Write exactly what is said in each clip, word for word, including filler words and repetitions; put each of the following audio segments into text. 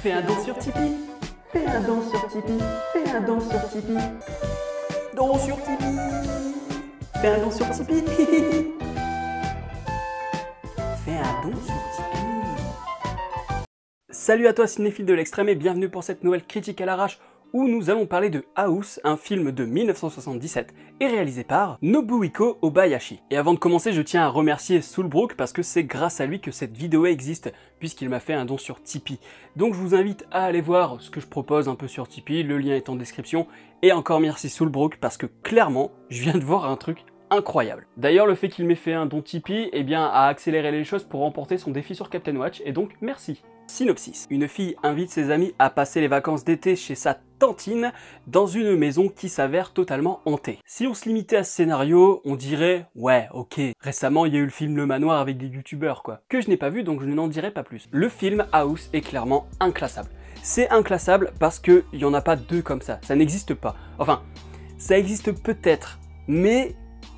Fais un don sur Tipeee. Fais un don sur Tipeee. Fais un don sur Tipeee. Don sur Tipeee. Fais un don sur Tipeee. Fais un don sur Tipeee. Salut à toi cinéphile de l'extrême et bienvenue pour cette nouvelle critique à l'arrache où nous allons parler de House, un film de mille neuf cent soixante-dix-sept et réalisé par Nobuhiko Obayashi. Et avant de commencer, je tiens à remercier Soulbrook parce que c'est grâce à lui que cette vidéo existe, puisqu'il m'a fait un don sur Tipeee. Donc je vous invite à aller voir ce que je propose un peu sur Tipeee, le lien est en description. Et encore merci Soulbrook parce que clairement, je viens de voir un truc incroyable. D'ailleurs, le fait qu'il m'ait fait un don Tipeee, eh bien, a accéléré les choses pour remporter son défi sur Captain Watch, et donc merci. Synopsis. Une fille invite ses amis à passer les vacances d'été chez sa tantine dans une maison qui s'avère totalement hantée. Si on se limitait à ce scénario, on dirait « ouais, ok, récemment il y a eu le film Le Manoir avec des youtubeurs quoi », que je n'ai pas vu donc je n'en dirai pas plus. Le film House est clairement inclassable. C'est inclassable parce qu'il n'y en a pas deux comme ça, ça n'existe pas. Enfin, ça existe peut-être, mais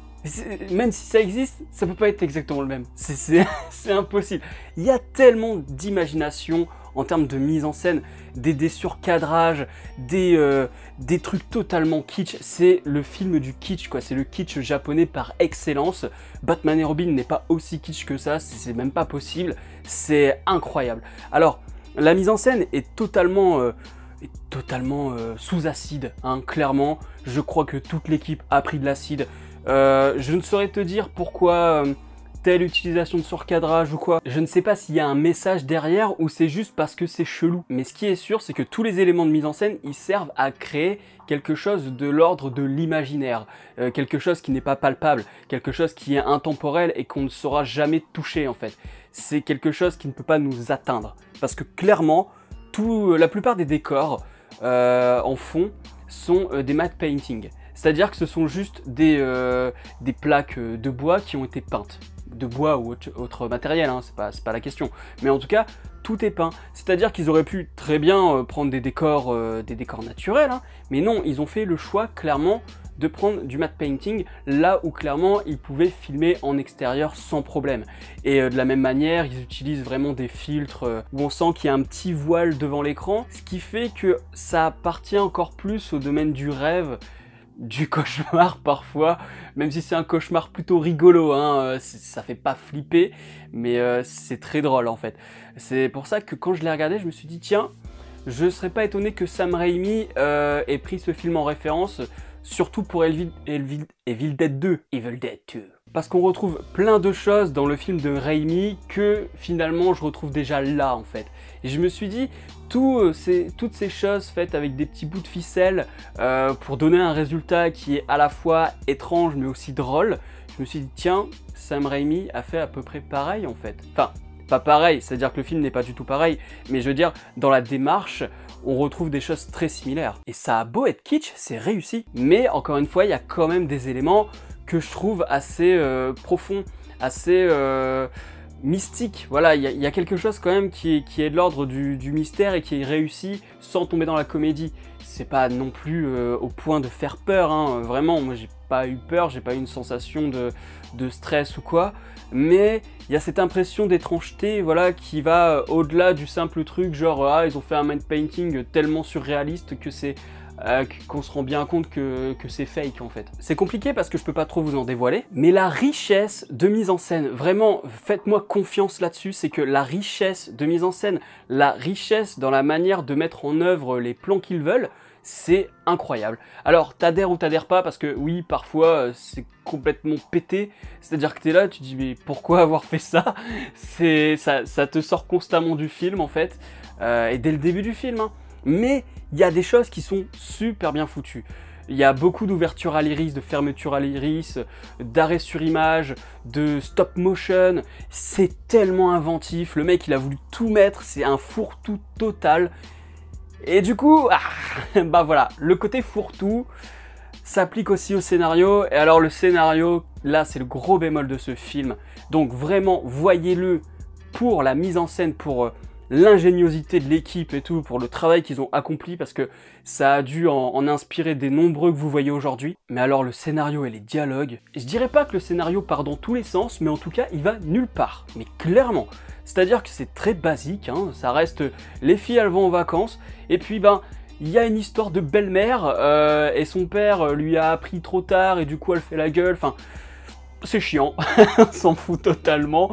même si ça existe, ça peut pas être exactement le même. C'est impossible. Il y a tellement d'imagination en termes de mise en scène, des, des surcadrages, des, euh, des trucs totalement kitsch. C'est le film du kitsch, quoi. C'est le kitsch japonais par excellence. Batman et Robin n'est pas aussi kitsch que ça, c'est même pas possible. C'est incroyable. Alors, la mise en scène est totalement... Euh, est totalement euh, sous acide, hein, clairement. Je crois que toute l'équipe a pris de l'acide. Euh, je ne saurais te dire pourquoi euh, telle utilisation de surcadrage ou quoi. Je ne sais pas s'il y a un message derrière ou c'est juste parce que c'est chelou. Mais ce qui est sûr, c'est que tous les éléments de mise en scène, ils servent à créer quelque chose de l'ordre de l'imaginaire. Euh, quelque chose qui n'est pas palpable, quelque chose qui est intemporel et qu'on ne saura jamais toucher en fait. C'est quelque chose qui ne peut pas nous atteindre. Parce que clairement, tout, la plupart des décors euh, en fond sont euh, des matte painting. C'est-à-dire que ce sont juste des, euh, des plaques de bois qui ont été peintes. De bois ou autre, autre matériel, hein, c'est pas, c'est pas la question. Mais en tout cas, tout est peint. C'est-à-dire qu'ils auraient pu très bien euh, prendre des décors, euh, des décors naturels, hein, mais non, ils ont fait le choix clairement de prendre du matte painting là où clairement ils pouvaient filmer en extérieur sans problème. Et euh, de la même manière, ils utilisent vraiment des filtres euh, où on sent qu'il y a un petit voile devant l'écran, ce qui fait que ça appartient encore plus au domaine du rêve, du cauchemar parfois, même si c'est un cauchemar plutôt rigolo, hein, ça fait pas flipper, mais euh, c'est très drôle en fait. C'est pour ça que quand je l'ai regardé, je me suis dit tiens, je serais pas étonné que Sam Raimi euh, ait pris ce film en référence, surtout pour Evil, Evil, Evil Dead deux. Evil Dead deux. Parce qu'on retrouve plein de choses dans le film de Raimi que finalement je retrouve déjà là en fait. Et je me suis dit, tout, ces, toutes ces choses faites avec des petits bouts de ficelle euh, pour donner un résultat qui est à la fois étrange mais aussi drôle, je me suis dit tiens, Sam Raimi a fait à peu près pareil en fait. Enfin, pas pareil, c'est-à-dire que le film n'est pas du tout pareil, mais je veux dire, dans la démarche, on retrouve des choses très similaires. Et ça a beau être kitsch, c'est réussi. Mais encore une fois, il y a quand même des éléments que je trouve assez euh, profonds, assez euh, mystiques. Voilà, il y, y a quelque chose quand même qui est, qui est de l'ordre du, du mystère et qui est réussi sans tomber dans la comédie. C'est pas non plus euh, au point de faire peur, hein. Vraiment, moi j'ai pas eu peur, j'ai pas eu une sensation de, de stress ou quoi, mais il y a cette impression d'étrangeté, voilà, qui va au-delà du simple truc genre ah ils ont fait un matte painting tellement surréaliste que c'est euh, qu'on se rend bien compte que, que c'est fake en fait. C'est compliqué parce que je peux pas trop vous en dévoiler, mais la richesse de mise en scène, vraiment faites-moi confiance là-dessus, c'est que la richesse de mise en scène, la richesse dans la manière de mettre en œuvre les plans qu'ils veulent, c'est incroyable. Alors, t'adhères ou t'adhères pas, parce que oui, parfois, c'est complètement pété. C'est-à-dire que t'es là, tu te dis, mais pourquoi avoir fait ça? C'est, ça, ça te sort constamment du film, en fait, euh, et dès le début du film. Hein. Mais il y a des choses qui sont super bien foutues. Il y a beaucoup d'ouverture à l'iris, de fermeture à l'iris, d'arrêt sur image, de stop motion. C'est tellement inventif. Le mec, il a voulu tout mettre. C'est un fourre-tout total. Et du coup, ah, bah voilà, le côté fourre-tout s'applique aussi au scénario. Et alors le scénario, là c'est le gros bémol de ce film. Donc vraiment, voyez-le pour la mise en scène, pour euh, l'ingéniosité de l'équipe et tout, pour le travail qu'ils ont accompli, parce que ça a dû en, en inspirer des nombreux que vous voyez aujourd'hui. Mais alors le scénario et les dialogues, je dirais pas que le scénario part dans tous les sens, mais en tout cas il va nulle part, mais clairement. C'est-à-dire que c'est très basique, hein, ça reste les filles elles vont en vacances, et puis ben il y a une histoire de belle-mère, euh, et son père lui a appris trop tard, et du coup elle fait la gueule, enfin c'est chiant, on s'en fout totalement,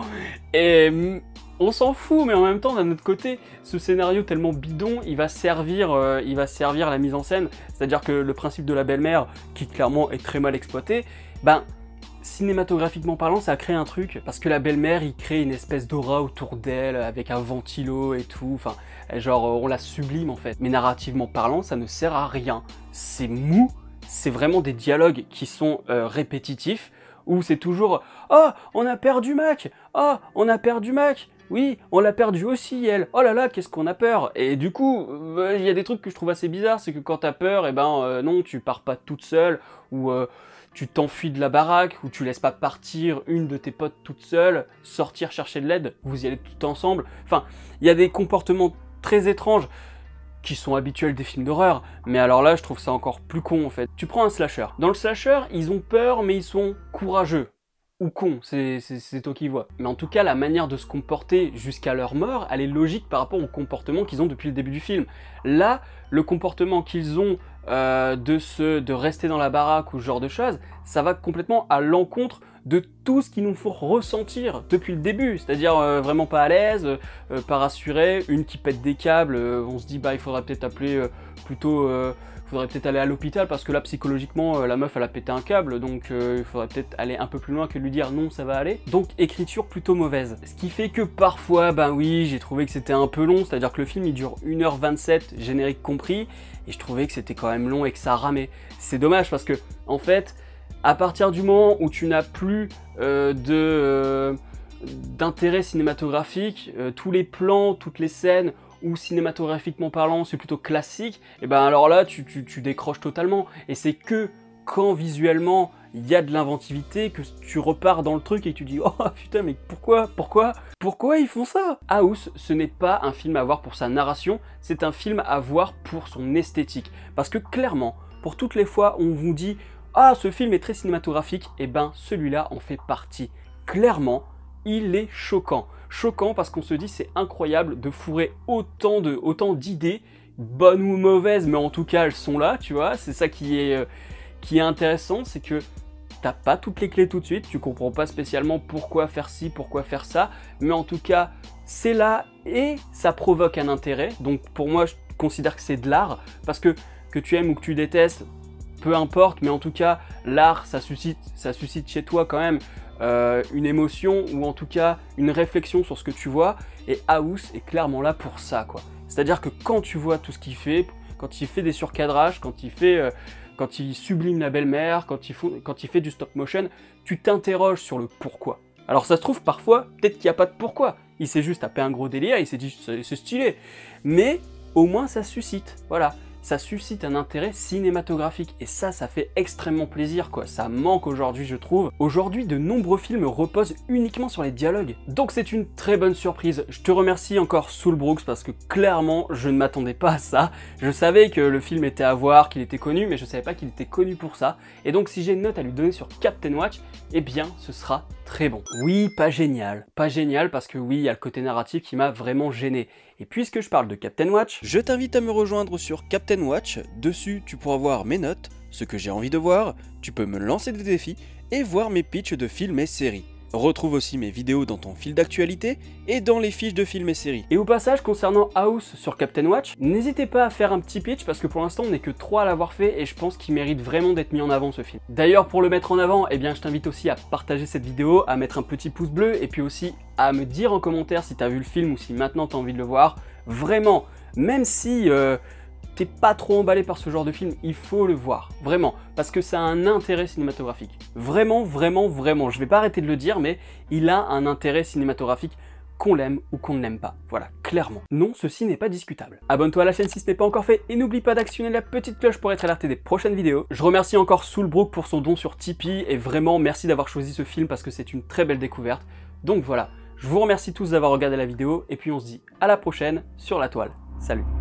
et on s'en fout, mais en même temps d'un autre côté, ce scénario tellement bidon, il va servir, euh, il va servir la mise en scène, c'est-à-dire que le principe de la belle-mère, qui clairement est très mal exploité, ben cinématographiquement parlant, ça a créé un truc, parce que la belle-mère, il crée une espèce d'aura autour d'elle, avec un ventilo et tout, enfin, genre, on la sublime en fait. Mais narrativement parlant, ça ne sert à rien. C'est mou, c'est vraiment des dialogues qui sont euh, répétitifs, où c'est toujours « Oh, on a perdu Mac! Oh, on a perdu Mac! Oui, on l'a perdu aussi, elle! Oh là là, qu'est-ce qu'on a peur ?» Et du coup, il euh, y a des trucs que je trouve assez bizarres, c'est que quand t'as peur, et ben euh, non, tu pars pas toute seule, ou euh, tu t'enfuis de la baraque, ou tu laisses pas partir une de tes potes toute seule, sortir chercher de l'aide, vous y allez tout ensemble. Enfin, il y a des comportements très étranges qui sont habituels des films d'horreur, mais alors là, je trouve ça encore plus con en fait. Tu prends un slasher. Dans le slasher, ils ont peur, mais ils sont courageux. Ou cons, c'est toi qui vois. Mais en tout cas, la manière de se comporter jusqu'à leur mort, elle est logique par rapport au comportement qu'ils ont depuis le début du film. Là, le comportement qu'ils ont euh, de, se, de rester dans la baraque ou ce genre de choses, ça va complètement à l'encontre de tout ce qu'ils nous font ressentir depuis le début, c'est-à-dire euh, vraiment pas à l'aise, euh, pas rassuré, une qui pète des câbles, euh, on se dit bah il faudrait peut-être appeler euh, plutôt, euh, faudrait peut-être aller à l'hôpital parce que là psychologiquement euh, la meuf elle a pété un câble, donc euh, il faudrait peut-être aller un peu plus loin que lui dire non ça va aller. Donc écriture plutôt mauvaise. Ce qui fait que parfois, ben oui, j'ai trouvé que c'était un peu long, c'est-à-dire que le film il dure une heure vingt-sept, générique compris, et je trouvais que c'était quand même long et que ça ramait. C'est dommage parce que en fait, à partir du moment où tu n'as plus euh, de euh, d'intérêt cinématographique, euh, tous les plans, toutes les scènes où cinématographiquement parlant c'est plutôt classique, et ben alors là tu, tu, tu décroches totalement. Et c'est que quand visuellement il y a de l'inventivité que tu repars dans le truc et que tu dis oh putain mais pourquoi, pourquoi, pourquoi ils font ça? House, ce n'est pas un film à voir pour sa narration, c'est un film à voir pour son esthétique. Parce que clairement, pour toutes les fois on vous dit ah, ce film est très cinématographique, et ben celui-là en fait partie. Clairement, il est choquant. Choquant parce qu'on se dit c'est incroyable de fourrer autant de autant d'idées, bonnes ou mauvaises, mais en tout cas elles sont là, tu vois. C'est ça qui est, euh, qui est intéressant, c'est que t'as pas toutes les clés tout de suite, tu comprends pas spécialement pourquoi faire ci, pourquoi faire ça, mais en tout cas c'est là et ça provoque un intérêt. Donc pour moi je considère que c'est de l'art, parce que que tu aimes ou que tu détestes, peu importe, mais en tout cas, l'art, ça suscite, ça suscite chez toi quand même euh, une émotion, ou en tout cas une réflexion sur ce que tu vois, et House est clairement là pour ça, quoi. C'est-à-dire que quand tu vois tout ce qu'il fait, quand il fait des surcadrages, quand il fait, euh, quand il sublime la belle-mère, quand il faut, quand il fait du stop motion, tu t'interroges sur le pourquoi. Alors ça se trouve, parfois, peut-être qu'il n'y a pas de pourquoi. Il s'est juste tapé un gros délire, il s'est dit c'est stylé. Mais au moins ça suscite, voilà. Ça suscite un intérêt cinématographique, et ça, ça fait extrêmement plaisir, quoi. Ça manque aujourd'hui, je trouve. Aujourd'hui, de nombreux films reposent uniquement sur les dialogues. Donc c'est une très bonne surprise. Je te remercie encore Saul Brooks, parce que clairement, je ne m'attendais pas à ça. Je savais que le film était à voir, qu'il était connu, mais je savais pas qu'il était connu pour ça. Et donc si j'ai une note à lui donner sur Captain Watch, eh bien, ce sera très bon. Oui, pas génial. Pas génial, parce que oui, il y a le côté narratif qui m'a vraiment gêné. Et puisque je parle de Captain Watch, je t'invite à me rejoindre sur Captain Watch. Dessus, tu pourras voir mes notes, ce que j'ai envie de voir, tu peux me lancer des défis et voir mes pitchs de films et séries. Retrouve aussi mes vidéos dans ton fil d'actualité et dans les fiches de films et séries. Et au passage, concernant House sur Captain Watch, n'hésitez pas à faire un petit pitch, parce que pour l'instant on n'est que trois à l'avoir fait, et je pense qu'il mérite vraiment d'être mis en avant ce film. D'ailleurs, pour le mettre en avant, eh bien je t'invite aussi à partager cette vidéo, à mettre un petit pouce bleu, et puis aussi à me dire en commentaire si t'as vu le film ou si maintenant t'as envie de le voir. Vraiment, même si euh, t'es pas trop emballé par ce genre de film, il faut le voir, vraiment, parce que ça a un intérêt cinématographique. Vraiment, vraiment, vraiment, je vais pas arrêter de le dire, mais il a un intérêt cinématographique, qu'on l'aime ou qu'on ne l'aime pas. Voilà, clairement. Non, ceci n'est pas discutable. Abonne-toi à la chaîne si ce n'est pas encore fait, et n'oublie pas d'actionner la petite cloche pour être alerté des prochaines vidéos. Je remercie encore Saul Brooks pour son don sur Tipeee, et vraiment merci d'avoir choisi ce film parce que c'est une très belle découverte. Donc voilà, je vous remercie tous d'avoir regardé la vidéo, et puis on se dit à la prochaine sur la toile. Salut!